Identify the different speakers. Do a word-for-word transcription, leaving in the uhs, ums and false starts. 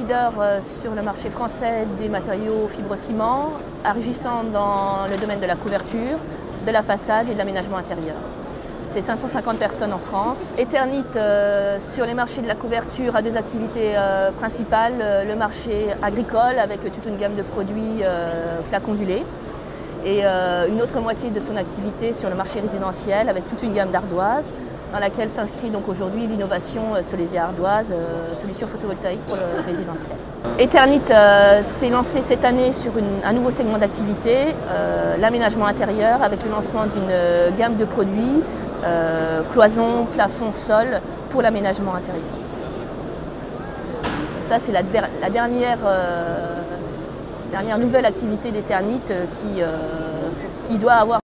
Speaker 1: leader sur le marché français des matériaux fibre-ciment, agissant dans le domaine de la couverture, de la façade et de l'aménagement intérieur. C'est cinq cent cinquante personnes en France. Eternit, euh, sur les marchés de la couverture, a deux activités euh, principales. Le marché agricole, avec toute une gamme de produits euh, plaques ondulées, et euh, une autre moitié de son activité sur le marché résidentiel, avec toute une gamme d'ardoises, dans laquelle s'inscrit donc aujourd'hui l'innovation Solesia Ardoise, euh, solution photovoltaïque pour le résidentiel. Eternit euh, s'est lancé cette année sur une, un nouveau segment d'activité, euh, l'aménagement intérieur, avec le lancement d'une euh, gamme de produits, euh, cloisons, plafonds, sols, pour l'aménagement intérieur. Ça, c'est la, der la dernière, euh, dernière nouvelle activité d'Eternit euh, qui, euh, qui doit avoir